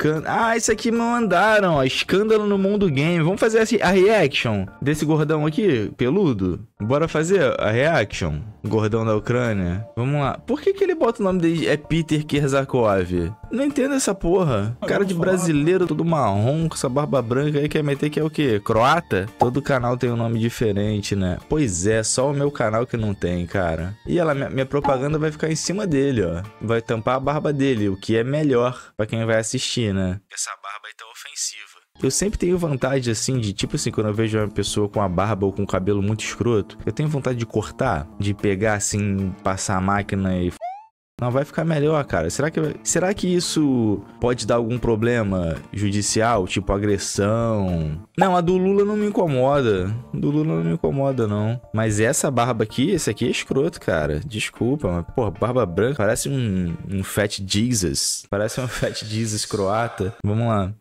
escândalo. Ah, isso aqui me mandaram, ó. Escândalo no mundo game. Vamos fazer a reaction desse gordão aqui, peludo? Bora fazer a reaction. Gordão da Ucrânia. Vamos lá. Por que ele bota o nome dele? É Peter Kerzakov. Não entendo essa porra. Cara de brasileiro, todo marrom, com essa barba branca aí, quer meter que é o quê? Croata? Todo canal tem um nome diferente, né? Pois é, só o meu canal que não tem, cara. E ela, minha propaganda vai ficar em cima dele, ó. Vai tampar a barba dele, o que é melhor pra quem vai assistir, né? Essa barba aí tá ofensiva. Eu sempre tenho vontade, assim, de, tipo assim, quando eu vejo uma pessoa com a barba ou com o cabelo muito escroto, eu tenho vontade de cortar, de pegar, assim, passar a máquina e... Não, vai ficar melhor, cara. Será que isso pode dar algum problema judicial, tipo agressão? Não, a do Lula não me incomoda. Do Lula não me incomoda, não. Mas essa barba aqui, esse aqui é escroto, cara. Desculpa, mas, porra, barba branca parece um Fat Jesus. Parece um Fat Jesus croata. Vamos lá.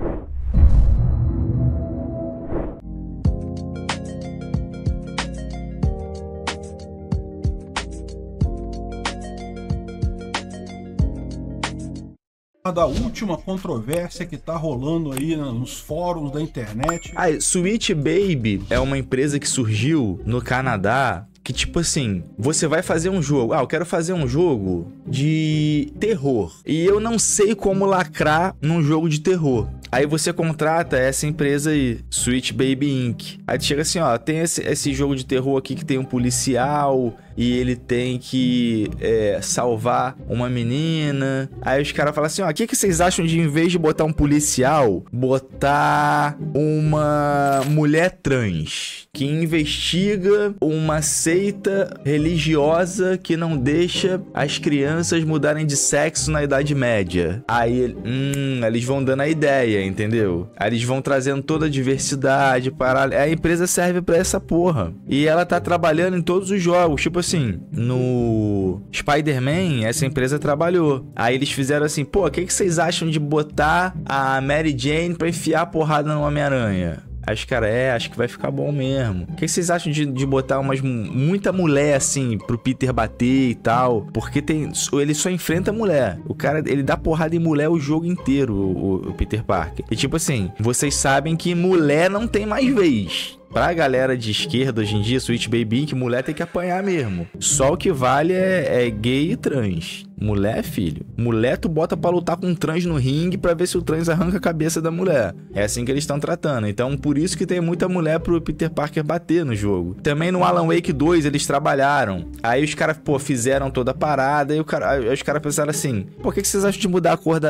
Da última controvérsia que tá rolando aí nos fóruns da internet. Ah, Sweet Baby é uma empresa que surgiu no Canadá que, tipo assim, você vai fazer um jogo. Ah, eu quero fazer um jogo de terror. E eu não sei como lacrar num jogo de terror. Aí você contrata essa empresa aí, Sweet Baby Inc. Aí chega assim, ó, tem esse jogo de terror aqui que tem um policial e ele tem que salvar uma menina. Aí os caras falam assim, ó, o que vocês acham de, em vez de botar um policial, botar uma mulher trans que investiga uma seita religiosa que não deixa as crianças mudarem de sexo na Idade Média. Aí, eles vão dando a ideia, entendeu? Aí eles vão trazendo toda a diversidade para... A empresa serve pra essa porra. E ela tá trabalhando em todos os jogos. Tipo assim, no Spider-Man, essa empresa trabalhou. Aí eles fizeram assim, pô, o que vocês acham de botar a Mary Jane pra enfiar a porrada no Homem-Aranha? Aí os caras, acho que vai ficar bom mesmo. O que vocês acham de botar muita mulher, assim, pro Peter bater e tal? Porque ele só enfrenta mulher. O cara, ele dá porrada em mulher o jogo inteiro, o Peter Parker. E tipo assim, vocês sabem que mulher não tem mais vez. Pra galera de esquerda hoje em dia, Sweet Baby Inc., mulher tem que apanhar mesmo. Só o que vale é gay e trans. Mulher, filho. Mulher, tu bota pra lutar com um trans no ringue pra ver se o trans arranca a cabeça da mulher. É assim que eles estão tratando. Então, por isso que tem muita mulher pro Peter Parker bater no jogo. Também no Alan Wake 2, eles trabalharam. Aí os caras, pô, fizeram toda a parada. E aí os caras pensaram assim, por que vocês acham de mudar a cor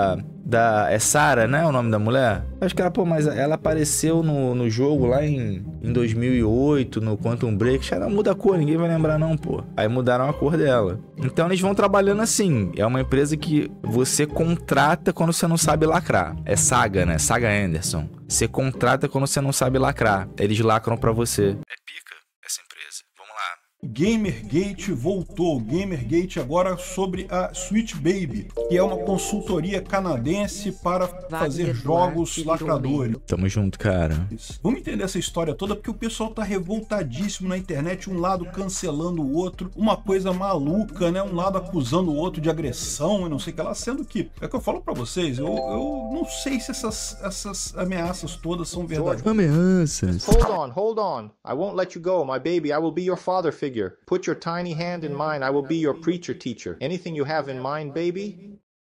é Sarah, né? O nome da mulher? Aí os caras, pô, mas ela apareceu no jogo lá em 2008, no Quantum Break. Já não muda a cor, ninguém vai lembrar não, pô. Aí mudaram a cor dela. Então eles vão trabalhando assim. É uma empresa que você contrata quando você não sabe lacrar. É Saga, né? Saga Anderson. Você contrata quando você não sabe lacrar. Eles lacram pra você. É pica essa empresa. Vamos lá. Gamergate voltou. Gamergate agora sobre a Sweet Baby, que é uma consultoria canadense para fazer jogos lacradores. Tamo junto, cara. Vamos entender essa história toda, porque o pessoal tá revoltadíssimo na internet, um lado cancelando o outro, uma coisa maluca, né? Um lado acusando o outro de agressão e não sei o que lá, sendo que, é que eu falo pra vocês, eu não sei se essas ameaças todas são verdadeiras. Ameaças. Hold on. I won't let you go, my baby. I will be your father figure. Put your tiny hand in mine. I will be your preacher teacher. Anything you have in mind, baby?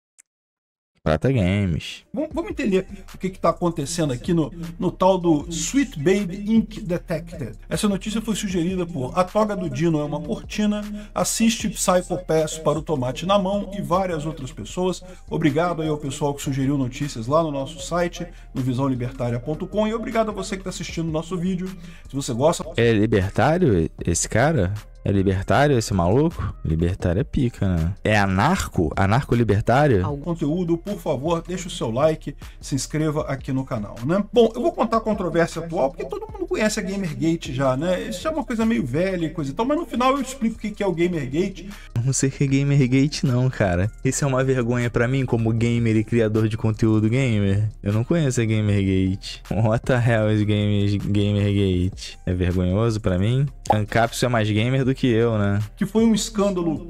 Prata Games. Vamos entender o que está acontecendo aqui no tal do Sweet Baby Inc. Detected. Essa notícia foi sugerida por A Toga do Dino é uma Cortina, Assiste Psycho Pass para o Tomate na Mão e várias outras pessoas. Obrigado aí ao pessoal que sugeriu notícias lá no nosso site, no visãolibertaria.com, e obrigado a você que está assistindo o nosso vídeo. Se você gosta... É libertário esse cara? É libertário esse maluco? Libertário é pica, né? É anarco? Anarco-libertário? Conteúdo, por favor, deixa o seu like, se inscreva aqui no canal, né? Bom, eu vou contar a controvérsia atual, porque todo mundo conhece a Gamergate já, né? Isso é uma coisa meio velha e coisa e tal, mas no final eu explico o que é o Gamergate. Não sei o que é Gamergate não, cara. Isso é uma vergonha pra mim como gamer e criador de conteúdo gamer. Eu não conheço a Gamergate. What the hell is Gamergate? É vergonhoso pra mim? Ancapsu é mais gamer do que eu, né? Que foi um escândalo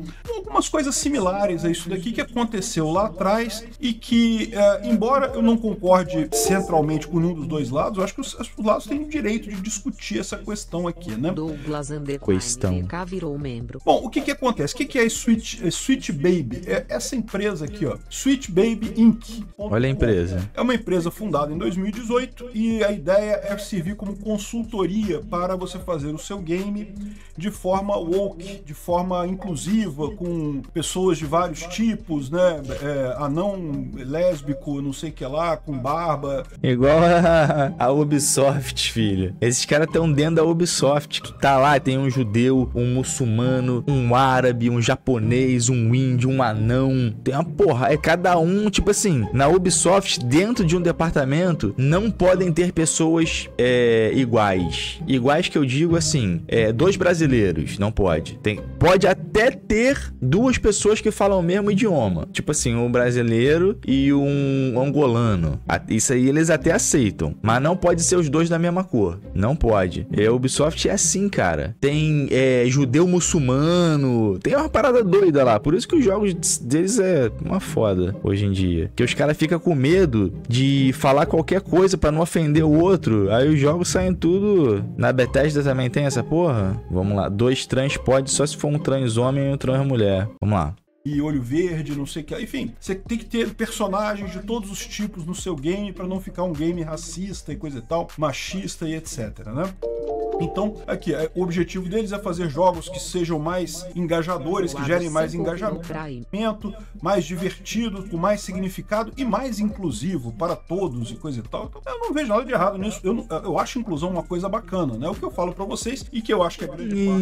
algumas coisas similares a isso daqui que aconteceu lá atrás e que, embora eu não concorde centralmente com nenhum dos dois lados, eu acho que os lados têm o direito de discutir essa questão aqui, né? Douglas Questão. virou membro. Bom, o que acontece? O que é a Sweet Baby? É essa empresa aqui, ó, Sweet Baby Inc. Olha a empresa. É uma empresa fundada em 2018 e a ideia é servir como consultoria para você fazer o seu game de forma woke, de forma inclusiva, com pessoas de vários tipos, né? Anão, lésbico, não sei o que lá, com barba. Igual a Ubisoft, filho. Esses caras estão dentro da Ubisoft. Tu tá lá, tem um judeu, um muçulmano, um árabe, um japonês, um índio, um anão. Tem uma porra. É cada um, tipo assim, na Ubisoft, dentro de um departamento, não podem ter pessoas iguais. Iguais que eu digo assim, dois brasileiros, não pode. Pode até ter duas pessoas que falam o mesmo idioma. Tipo assim, um brasileiro e um angolano. Isso aí eles até aceitam. Mas não pode ser os dois da mesma cor. Não pode. A Ubisoft é assim, cara. Tem judeu muçulmano. Tem uma parada doida lá. Por isso que os jogos deles é uma foda hoje em dia. Que os caras ficam com medo de falar qualquer coisa pra não ofender o outro. Aí os jogos saem tudo... Na Bethesda também tem essa porra? Vamos lá. 2 trans pode só se for um trans homem e um trans mulher. Vamos lá. E olho verde, não sei o que. Enfim, você tem que ter personagens de todos os tipos no seu game para não ficar um game racista e coisa e tal, machista e etc, né? Então, aqui, o objetivo deles é fazer jogos que sejam mais engajadores, que gerem mais engajamento, mais divertidos, com mais significado e mais inclusivo para todos e coisa e tal. Então, eu não vejo nada de errado nisso. Eu acho inclusão uma coisa bacana, né? O que eu falo para vocês e que eu acho que a grande parte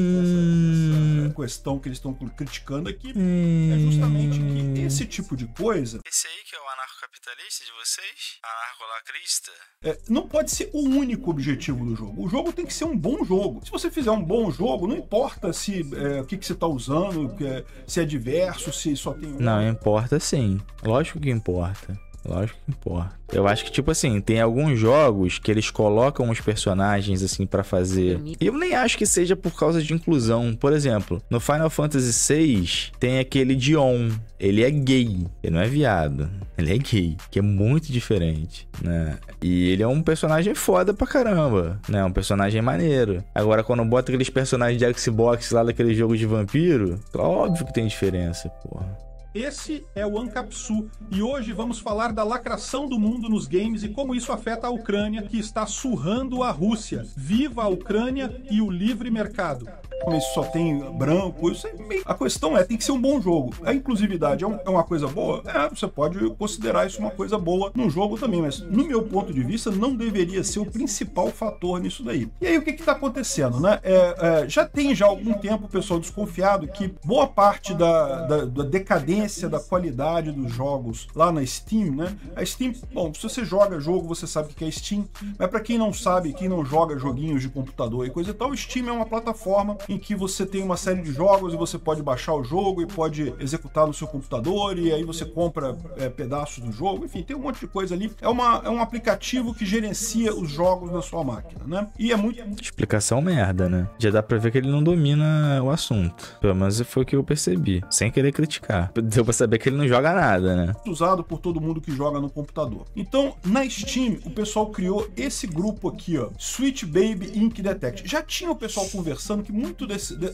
dessa questão que eles estão criticando aqui é justamente que esse tipo de coisa... Esse aí que é o anarcocapitalista de vocês? Anarcolacrista? Não pode ser o único objetivo do jogo. O jogo tem que ser um bom jogo. Se você fizer um bom jogo, não importa se o que você está usando, se é diverso, se só tem... Não, importa sim. Lógico que importa. Lógico que importa. Eu acho que, tipo assim, tem alguns jogos que eles colocam os personagens, assim, pra fazer. E eu nem acho que seja por causa de inclusão. Por exemplo, no Final Fantasy VI, tem aquele Dion. Ele é gay. Ele não é viado. Ele é gay. Que é muito diferente, né? E ele é um personagem foda pra caramba, né? Um personagem maneiro. Agora, quando bota aqueles personagens de Xbox lá daquele jogo de vampiro, óbvio que tem diferença, porra. Esse é o Ancapsu e hoje vamos falar da lacração do mundo nos games e como isso afeta a Ucrânia, que está surrando a Rússia. Viva a Ucrânia e o livre mercado. Isso só tem branco, isso a questão tem que ser um bom jogo. A inclusividade é uma coisa boa? Você pode considerar isso uma coisa boa no jogo também, mas no meu ponto de vista não deveria ser o principal fator nisso daí. E aí o que está acontecendo, né? Já tem algum tempo o pessoal desconfiado que boa parte da decadência da qualidade dos jogos lá na Steam, né? A Steam, bom, se você joga jogo, você sabe o que é Steam, mas para quem não sabe, quem não joga joguinhos de computador e coisa e tal, o Steam é uma plataforma em que você tem uma série de jogos e você pode baixar o jogo e pode executar no seu computador e aí você compra pedaços do jogo, enfim, tem um monte de coisa ali. É um aplicativo que gerencia os jogos na sua máquina, né? E é muito... Explicação merda, né? Já dá pra ver que ele não domina o assunto. Pelo menos foi o que eu percebi, sem querer criticar. Deu pra saber que ele não joga nada, né? Usado por todo mundo que joga no computador. Então, na Steam, o pessoal criou esse grupo aqui, ó, Sweet Baby Ink Detect. Já tinha o pessoal conversando que muitos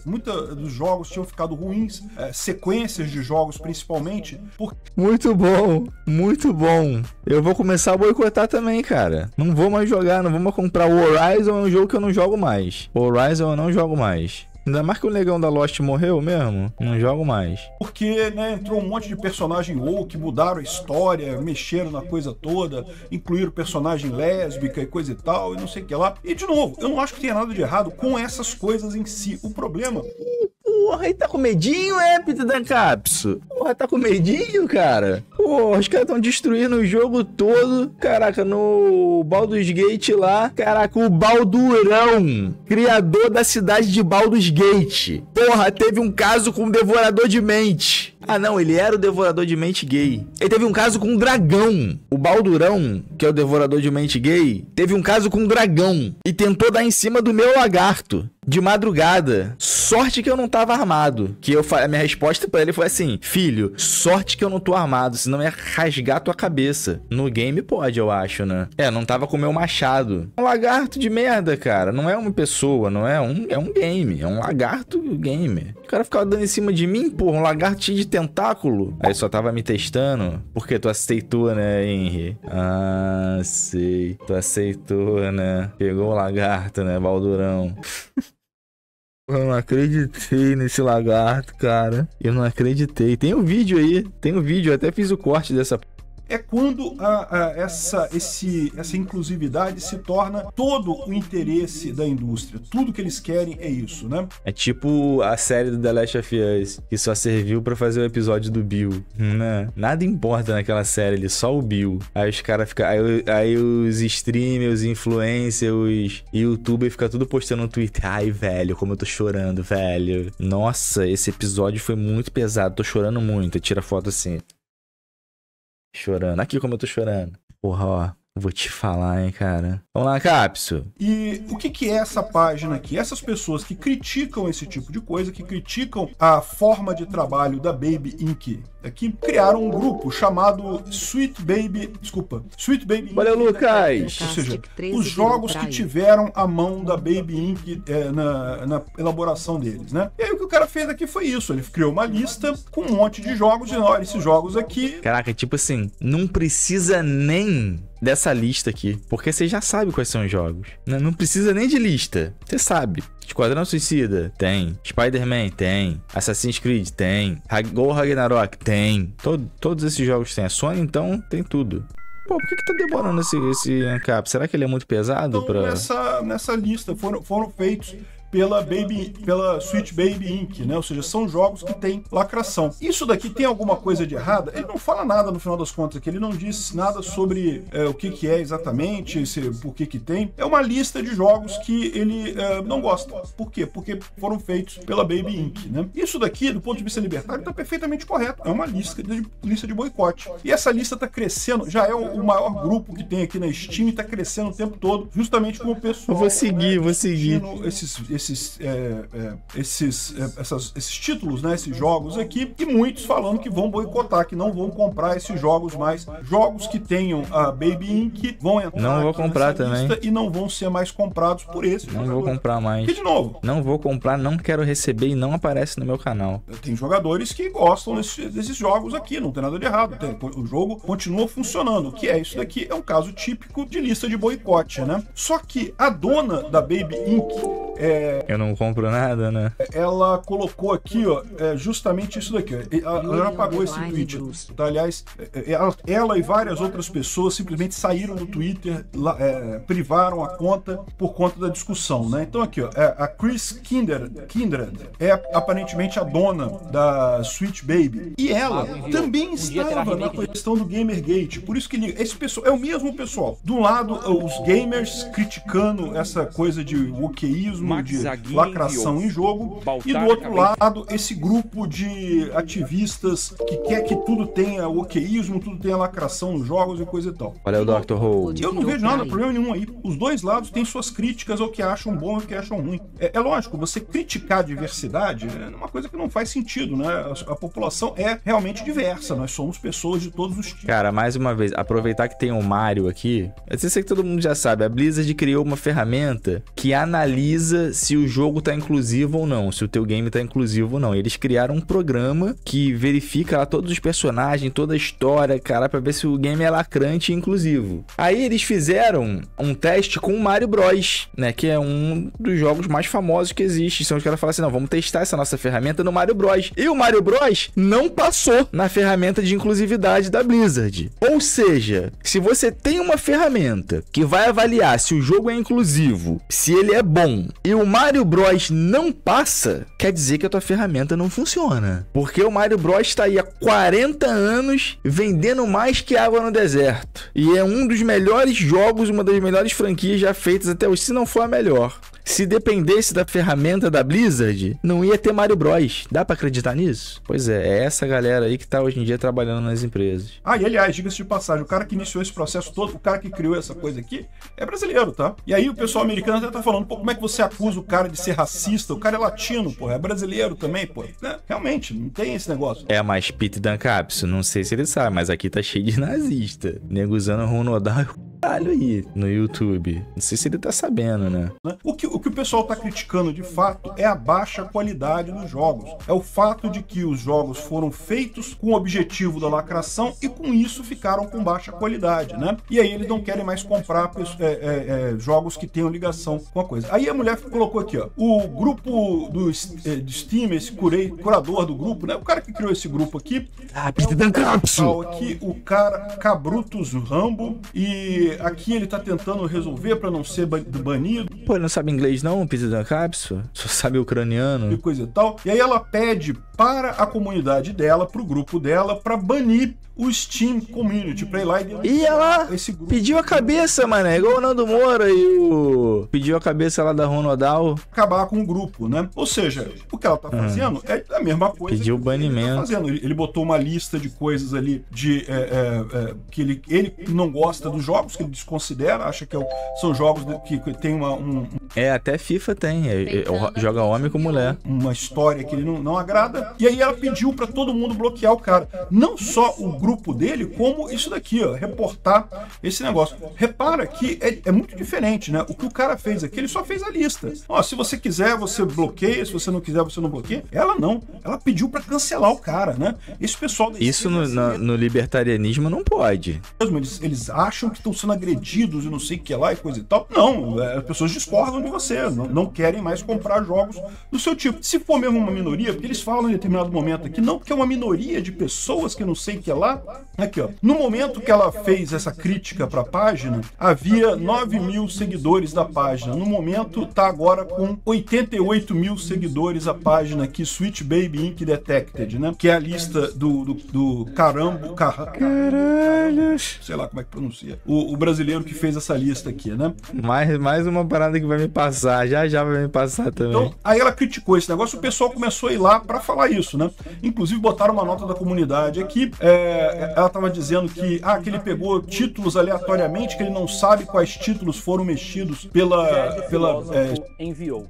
dos jogos tinham ficado ruins, sequências de jogos principalmente. Muito bom, muito bom. Eu vou começar a boicotar também, cara. Não vou mais jogar, não vou mais comprar. O Horizon é um jogo que eu não jogo mais. O Horizon eu não jogo mais. Ainda mais que o negão da Lost morreu mesmo, não jogo mais. Porque, né, entrou um monte de personagem woke, mudaram a história, mexeram na coisa toda, incluíram personagem lésbica e coisa e tal, e não sei o que lá. E, de novo, eu não acho que tenha nada de errado com essas coisas em si. O problema... Porra, aí tá com medinho, Peter da Capsu? Porra, tá com medinho, cara? Porra, os caras tão destruindo o jogo todo. Caraca, no Baldur's Gate lá. Caraca, o Baldurão, criador da cidade de Baldur's Gate. Porra, teve um caso com um devorador de mente. Ah, não, ele era o devorador de mente gay. Ele teve um caso com um dragão. O Baldurão, que é o devorador de mente gay, teve um caso com um dragão e tentou dar em cima do meu lagarto. de madrugada. Sorte que eu não tava armado. A minha resposta pra ele foi assim: filho, sorte que eu não tô armado, senão ia rasgar tua cabeça. No game pode, eu acho, né? Não tava com o meu machado. Um lagarto de merda, cara. Não é uma pessoa, não é é um game. É um lagarto gamer. O cara ficava dando em cima de mim, porra, um lagarto cheio de tentáculo. Aí só tava me testando. Porque tu aceitou, né, Henry? Ah, sei. Tu aceitou, né? Pegou o lagarto, né, Baldurão? Eu não acreditei nesse lagarto, cara. Eu não acreditei. Tem um vídeo aí. Tem um vídeo. Eu até fiz o corte dessa... É quando essa inclusividade se torna todo o interesse da indústria. Tudo que eles querem é isso, né? É tipo a série do The Last of Us, que só serviu pra fazer o episódio do Bill, né? Nada importa naquela série ali, só o Bill. Aí os caras ficam... Aí os streamers, os influencers, os youtubers ficam tudo postando no Twitter. Ai, velho, como eu tô chorando, velho. Nossa, esse episódio foi muito pesado, tô chorando muito. Tira foto assim. Chorando. Aqui como eu tô chorando. Porra, ó. Vou te falar, hein, cara. Vamos lá, Capsu. E o que é essa página aqui? Essas pessoas que criticam esse tipo de coisa, que criticam a forma de trabalho da Baby Inc. Aqui criaram um grupo chamado Sweet Baby Inc. Valeu, Lucas! Ou seja, os jogos que tiveram a mão da Baby Inc. Na elaboração deles, né? E aí o que o cara fez aqui foi isso. Ele criou uma lista com um monte de jogos e olha, esses jogos aqui... Caraca, tipo assim, não precisa nem dessa lista aqui, porque você já sabe quais são os jogos. Não precisa nem de lista, você sabe. Esquadrão Suicida? Tem. Spider-Man? Tem. Assassin's Creed? Tem. Gol Ragnarok? Tem. Todos esses jogos tem. A Sony, então, tem tudo. Pô, por que tá demorando esse ANCAP? Será que ele é muito pesado? Então, nessa lista foram feitos pela Sweet Baby Inc., né? Ou seja, são jogos que têm lacração. Isso daqui tem alguma coisa de errada? Ele não fala nada no final das contas aqui, ele não diz nada sobre o que é exatamente, por que tem. É uma lista de jogos que ele não gosta. Por quê? Porque foram feitos pela Baby Inc., né? Isso daqui, do ponto de vista libertário, está perfeitamente correto. É uma lista de boicote. E essa lista está crescendo, já é o maior grupo que tem aqui na Steam e está crescendo o tempo todo, justamente como o pessoal... Vou seguir. Esses títulos, né, esses jogos aqui, e muitos falando que vão boicotar, que não vão comprar esses jogos mais. Jogos que tenham a Baby Inc. vão entrar não vou comprar também e não vão ser mais comprados por esses jogadores. Vou comprar mais. E de novo, não vou comprar, não quero receber e não aparece no meu canal. Tem jogadores que gostam desses jogos aqui, não tem nada de errado. O jogo continua funcionando. O que é isso daqui? É um caso típico de lista de boicote, né? Só que a dona da Baby Inc. Eu não compro nada, né? Ela colocou aqui, ó, justamente isso daqui. Ela já apagou esse tweet. Tá? Aliás, ela e várias outras pessoas simplesmente saíram do Twitter, privaram a conta por conta da discussão, né? Então aqui, ó, a Chris Kindred é aparentemente a dona da Sweet Baby. E ela também estava na questão do Gamergate. Por isso que esse pessoal é o mesmo pessoal. Do lado, os gamers criticando essa coisa de wokeísmo, de lacração em jogo, e do outro lado esse grupo de ativistas que quer que tudo tenha wokeísmo, tudo tenha lacração nos jogos e coisa e tal. Olha o Dr. Who. Eu não vejo nada, problema nenhum aí. Os dois lados têm suas críticas ao que acham bom e ao que acham ruim. É lógico, você criticar a diversidade é uma coisa que não faz sentido, né? A população é realmente diversa, nós somos pessoas de todos os tipos. Cara, mais uma vez, aproveitar que tem o Mario aqui, eu sei que todo mundo já sabe, a Blizzard criou uma ferramenta que analisa se o jogo tá inclusivo ou não, se o teu game tá inclusivo ou não. Eles criaram um programa que verifica lá todos os personagens, toda a história, cara, pra ver se o game é lacrante e inclusivo. Aí eles fizeram um teste com o Mario Bros, né, que é um dos jogos mais famosos que existe. Então os caras falaram assim, não, vamos testar essa nossa ferramenta no Mario Bros. E o Mario Bros não passou na ferramenta de inclusividade da Blizzard. Ou seja, se você tem uma ferramenta que vai avaliar se o jogo é inclusivo, se ele é bom, e o Mario Bros não passa, quer dizer que a tua ferramenta não funciona. Porque o Mario Bros está aí há 40 anos vendendo mais que água no deserto. E é um dos melhores jogos, uma das melhores franquias já feitas até hoje, se não for a melhor. Se dependesse da ferramenta da Blizzard, não ia ter Mario Bros. Dá pra acreditar nisso? Pois é essa galera aí que tá hoje em dia trabalhando nas empresas. Ah, e aliás, diga-se de passagem, o cara que iniciou esse processo todo, o cara que criou essa coisa aqui, é brasileiro, tá? E aí o pessoal americano até tá falando, pô, como é que você acusa o cara de ser racista? O cara é latino, pô, é brasileiro também, pô. Né? Realmente, não tem esse negócio. É mais Pete Dancapso, não sei se ele sabe, mas aqui tá cheio de nazista. Nego usando Ronodal aí no YouTube. Não sei se ele tá sabendo, né? O que o pessoal tá criticando de fato é a baixa qualidade dos jogos. É o fato de que os jogos foram feitos com o objetivo da lacração e com isso ficaram com baixa qualidade, né? E aí eles não querem mais comprar jogos que tenham ligação com a coisa. Aí a mulher colocou aqui, ó, o grupo do Steam, esse curador do grupo, né? O cara que criou esse grupo aqui, aqui o cara Cabrutus Rambo, e aqui ele tá tentando resolver pra não ser banido. Pô, ele não sabe inglês não, Peter Dancapso? Só sabe ucraniano. E coisa e tal. E aí ela pede para a comunidade dela, pro grupo dela, pra banir o Steam Community, pra ir lá e ela esse grupo. Pediu a cabeça, mané, igual o Nando Moura e o... Pediu a cabeça lá da Ronodal. Acabar com o grupo, né? Ou seja, o que ela tá fazendo é a mesma coisa. Pediu o banimento. Ele tá fazendo. Ele botou uma lista de coisas ali de que ele não gosta dos jogos, que ele desconsidera, acha que são jogos que tem até FIFA tem. Joga homem com mulher. Uma história que ele não agrada. E aí ela pediu pra todo mundo bloquear o cara. Não só o grupo dele, como isso daqui, ó, reportar esse negócio. Repara que é muito diferente, né? O que o cara fez aqui, ele só fez a lista. Ó, se você quiser, você bloqueia, se você não quiser, você não bloqueia. Ela não. Ela pediu pra cancelar o cara, né? Esse pessoal... Isso no libertarianismo não pode. Eles acham que estão sendo agredidos e não sei o que lá e coisa e tal. Não, as pessoas discordam de você, não querem mais comprar jogos do seu tipo. Se for mesmo uma minoria, porque eles falam em determinado momento aqui, não, porque é uma minoria de pessoas que não sei o que lá. Aqui, ó. No momento que ela fez essa crítica pra página, havia 9.000 seguidores da página. No momento, tá agora com 88.000 seguidores a página aqui, Sweet Baby Ink Detected, né? Que é a lista do Caralho. Sei lá como é que pronuncia. O brasileiro que fez essa lista aqui, né? Mais uma parada que vai me passar. Já vai me passar também. Então, aí ela criticou esse negócio, o pessoal começou a ir lá pra falar isso, né? Inclusive botaram uma nota da comunidade aqui. Ela tava dizendo que ele pegou títulos aleatoriamente, que ele não sabe quais títulos foram mexidos enviou.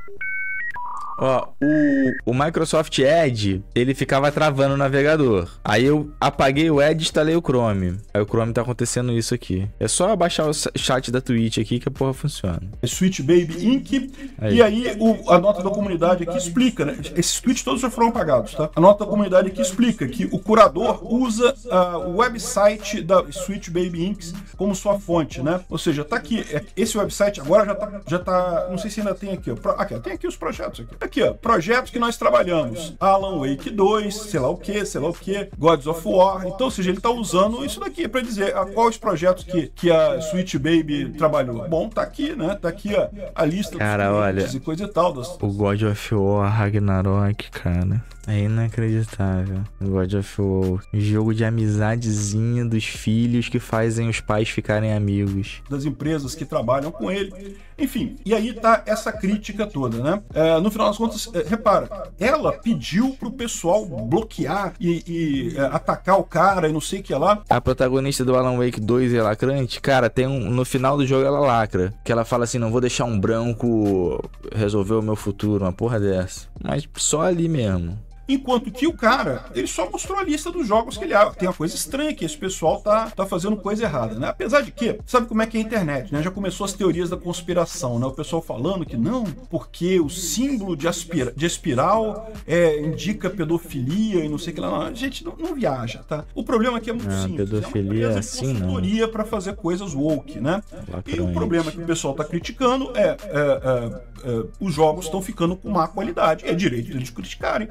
Ó, o Microsoft Edge, ele ficava travando o navegador. Aí eu apaguei o Edge e instalei o Chrome. Aí o Chrome tá acontecendo isso aqui. É só abaixar o chat da Twitch aqui que a porra funciona. Sweet Baby Inc. Aí. E aí a nota da comunidade aqui explica, né? Esses tweets todos já foram apagados, tá? A nota da comunidade aqui explica que o curador usa o website da Sweet Baby Inc. como sua fonte, né? Ou seja, tá aqui. Esse website agora já tá não sei se ainda tem aqui, ó. Aqui, tem aqui os projetos aqui. Aqui, ó, projetos que nós trabalhamos. Alan Wake 2, sei lá o que, Gods of War. Então, ou seja, ele tá usando isso daqui pra dizer quais projetos que a Sweet Baby trabalhou. Bom, tá aqui, né? Tá aqui a lista dos e coisa e tal. O God of War Ragnarok, cara, é inacreditável. God of War, jogo de amizadezinha dos filhos que fazem os pais ficarem amigos. Das empresas que trabalham com ele. Enfim, e aí tá essa crítica toda, né? No final das contas, repara, ela pediu pro pessoal bloquear e atacar o cara e não sei o que lá. A protagonista do Alan Wake 2 é lacrante? Cara, tem no final do jogo ela lacra. Que ela fala assim, não vou deixar um branco resolver o meu futuro, uma porra dessa. Mas só ali mesmo. Enquanto que o cara, ele só mostrou a lista dos jogos que ele tem uma coisa estranha que esse pessoal tá fazendo coisa errada, né? Apesar de que, sabe como é que é a internet, né? Já começou as teorias da conspiração, né? O pessoal falando que não, porque o símbolo de espiral indica pedofilia e não sei o que lá. Não, gente, não viaja, tá? O problema aqui é muito simples. Pedofilia é uma assim, consultoria para fazer coisas woke, né? E o problema que o pessoal tá criticando os jogos estão ficando com má qualidade. É direito deles criticarem. Eu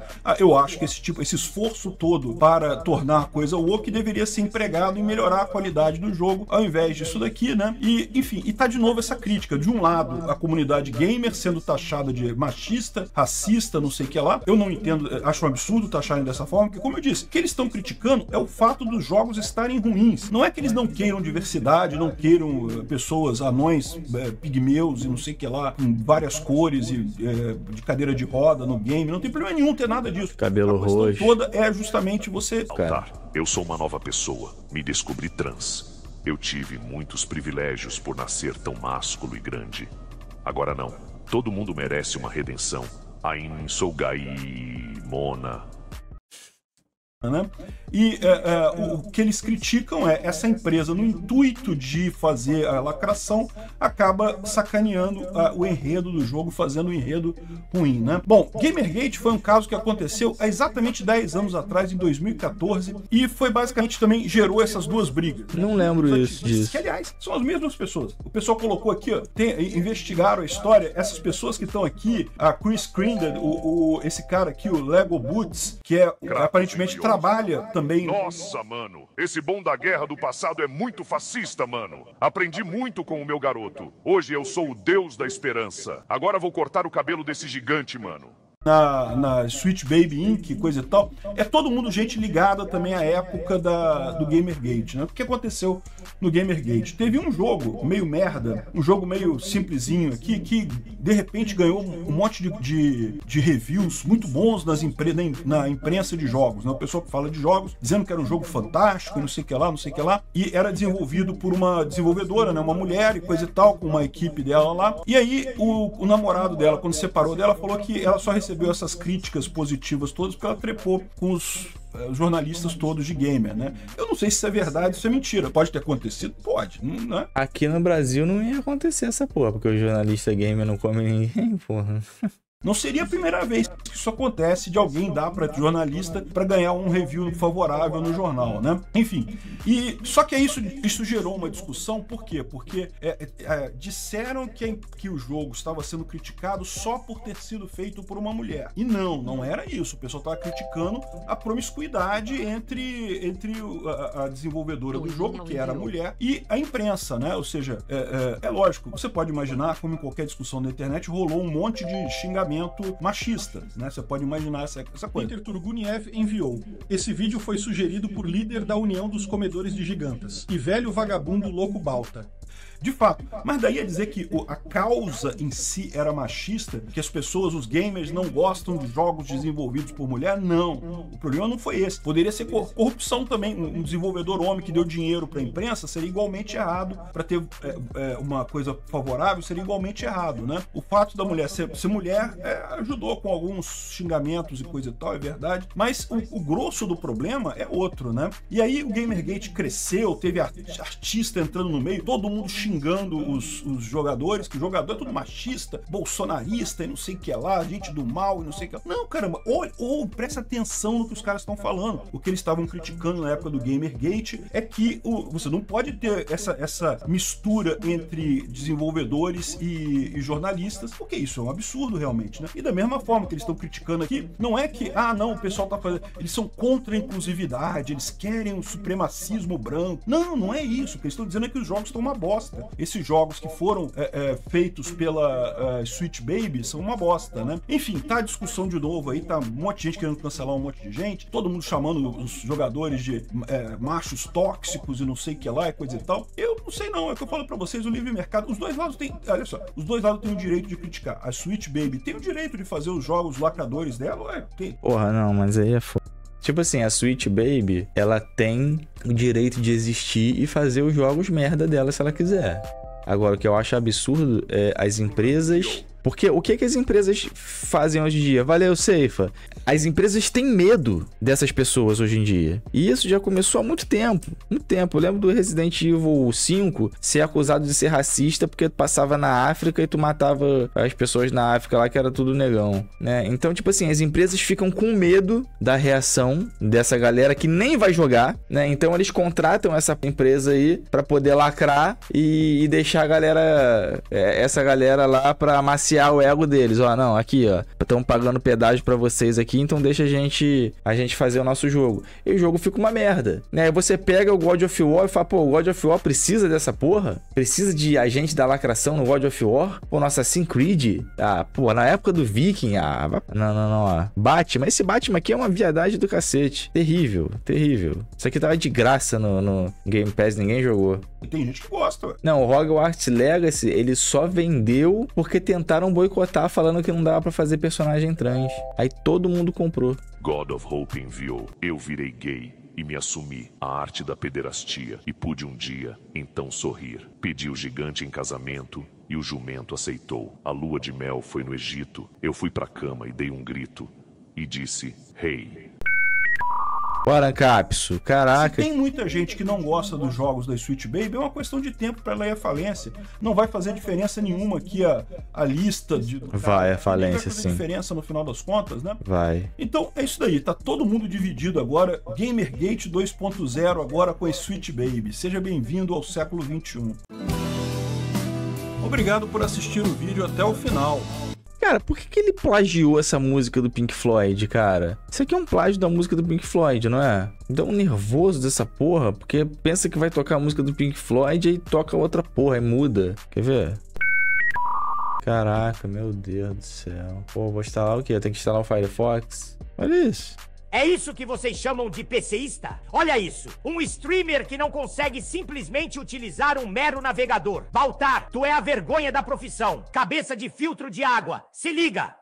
eu acho que esse esforço todo para tornar a coisa woke deveria ser empregado em melhorar a qualidade do jogo, ao invés disso daqui, né? E, enfim, e tá de novo essa crítica. De um lado, a comunidade gamer sendo taxada de machista, racista, não sei o que lá. Eu não entendo, acho um absurdo taxarem dessa forma, porque, como eu disse, o que eles estão criticando é o fato dos jogos estarem ruins. Não é que eles não queiram diversidade, não queiram pessoas, anões, pigmeus e não sei o que lá, com várias cores e de cadeira de roda no game. Não tem problema nenhum ter nada disso. Cabelo roxo. Toda é justamente você... Eu sou uma nova pessoa. Me descobri trans. Eu tive muitos privilégios por nascer tão másculo e grande. Agora não. Todo mundo merece uma redenção. Ain sou gai Mona. Né? E o que eles criticam é essa empresa, no intuito de fazer a lacração, acaba sacaneando o enredo do jogo, fazendo um enredo ruim, né? Bom, Gamergate foi um caso que aconteceu há exatamente 10 anos atrás, em 2014, e foi basicamente também gerou essas duas brigas. Não lembro disso. Que, aliás, são as mesmas pessoas. O pessoal colocou aqui, ó, investigaram a história, essas pessoas que estão aqui, a Chris Crinder, esse cara aqui, o Lego Boots, que aparentemente trabalha também... Nossa, mano, esse bom da guerra do passado é muito fascista, mano. Aprendi muito com o meu garoto. Hoje eu sou o deus da esperança. Agora vou cortar o cabelo desse gigante, mano. Na Sweet Baby Inc., coisa e tal, é todo mundo gente ligada também à época do Gamergate, né? O que aconteceu no Gamergate? Teve um jogo meio merda, um jogo meio simplesinho aqui, que de repente ganhou um monte de reviews muito bons na imprensa de jogos, né? O pessoal que fala de jogos, dizendo que era um jogo fantástico, não sei o que lá, não sei o que lá, e era desenvolvido por uma desenvolvedora, né? Uma mulher e coisa e tal, com uma equipe dela lá, e aí o namorado dela, quando separou dela, falou que ela só recebeu essas críticas positivas todas porque ela trepou com os jornalistas todos de gamer, né? Eu não sei se isso é verdade ou se é mentira. Pode ter acontecido? Pode, né? Aqui no Brasil não ia acontecer essa porra, porque o jornalista gamer não come ninguém, porra. Não seria a primeira vez que isso acontece de alguém dar para jornalista para ganhar um review favorável no jornal, né? Enfim, só que isso gerou uma discussão, por quê? Porque disseram que o jogo estava sendo criticado só por ter sido feito por uma mulher. E não era isso. O pessoal estava criticando a promiscuidade entre a desenvolvedora do jogo, que era a mulher, e a imprensa, né? Ou seja, é lógico, você pode imaginar, como em qualquer discussão na internet, rolou um monte de xingamento machista, né? Você pode imaginar essa coisa. Peter Turguniev enviou: esse vídeo foi sugerido por líder da União dos Comedores de Gigantas e velho vagabundo louco Balta. De fato, mas daí a dizer que a causa em si era machista, que as pessoas, os gamers, não gostam de jogos desenvolvidos por mulher, não. O problema não foi esse. Poderia ser corrupção também. Um desenvolvedor homem que deu dinheiro para a imprensa seria igualmente errado. Para ter uma coisa favorável, seria igualmente errado, né? O fato da mulher ser mulher ajudou com alguns xingamentos e coisa e tal, é verdade. Mas o grosso do problema é outro, né? E aí o Gamergate cresceu, teve artista entrando no meio, todo mundo xingando os jogadores, que o jogador é tudo machista, bolsonarista e não sei o que lá, gente do mal e não sei o que lá. Não, caramba, ou presta atenção no que os caras estão falando. O que eles estavam criticando na época do Gamergate é que você não pode ter essa mistura entre desenvolvedores e jornalistas, porque isso é um absurdo realmente, né? E da mesma forma que eles estão criticando aqui, não é que, não, o pessoal tá fazendo, eles são contra a inclusividade, eles querem o supremacismo branco. Não é isso. O que eles estão dizendo é que os jogos estão uma bosta. Esses jogos que foram feitos pela Sweet Baby são uma bosta, né? Enfim, tá a discussão de novo aí, tá um monte de gente querendo cancelar um monte de gente, todo mundo chamando os jogadores de machos tóxicos e não sei o que lá e coisa e tal. Eu não sei não, é o que eu falo pra vocês, o livre mercado, os dois lados têm, olha só, os dois lados têm o direito de criticar. A Sweet Baby tem o direito de fazer os jogos lacradores dela, tem. Porra, não, mas aí é foda. Tipo assim, a Sweet Baby, ela tem o direito de existir e fazer os jogos merda dela se ela quiser. Agora, o que eu acho absurdo é as empresas... Porque o que as empresas fazem hoje em dia? Valeu, Ceifa. As empresas têm medo dessas pessoas hoje em dia. E isso já começou há muito tempo. Muito tempo. Eu lembro do Resident Evil 5 ser acusado de ser racista porque tu passava na África e tu matava as pessoas na África lá que era tudo negão, né? Então, tipo assim, as empresas ficam com medo da reação dessa galera que nem vai jogar, né? Então eles contratam essa empresa aí pra poder lacrar e deixar a galera, essa galera lá pra amaciar saciar o ego deles. Ó, não, aqui, ó, estão pagando pedágio pra vocês aqui, então deixa a gente fazer o nosso jogo. E o jogo fica uma merda, né? Aí você pega o God of War e fala, pô, o God of War precisa dessa porra? Precisa de agente da lacração no God of War? Pô, no Assassin's Creed? Ah, pô, na época do Viking, não, ó. Batman, esse Batman aqui é uma viadagem do cacete. Terrível, terrível. Isso aqui tava de graça no Game Pass, ninguém jogou. E tem gente que gosta, ué. Não, o Hogwarts Legacy, ele só vendeu porque tentaram boicotar falando que não dava pra fazer personagem trans. Aí todo mundo comprou. God of Hope enviou. Eu virei gay e me assumi a arte da pederastia e pude um dia, então, sorrir. Pedi o gigante em casamento e o jumento aceitou. A lua de mel foi no Egito. Eu fui pra cama e dei um grito e disse, hey. Bora, Ancapsu, caraca. Se tem muita gente que não gosta dos jogos da Sweet Baby, é uma questão de tempo para ela ir à falência. Não vai fazer diferença nenhuma aqui a lista de... Vai à falência, sim. Vai fazer sim. diferença no final das contas, né? Vai. Então, é isso daí. Tá todo mundo dividido agora. Gamergate 2.0 agora com a Sweet Baby. Seja bem-vindo ao século XXI. Obrigado por assistir o vídeo até o final. Cara, por que ele plagiou essa música do Pink Floyd, cara? Isso aqui é um plágio da música do Pink Floyd, não é? Dá um nervoso dessa porra, porque pensa que vai tocar a música do Pink Floyd e toca outra porra e muda. Quer ver? Caraca, meu Deus do céu. Pô, vou instalar o quê? Eu tenho que instalar o Firefox? Olha isso. É isso que vocês chamam de PCista? Olha isso, um streamer que não consegue simplesmente utilizar um mero navegador. Baltar, tu é a vergonha da profissão, cabeça de filtro de água, se liga!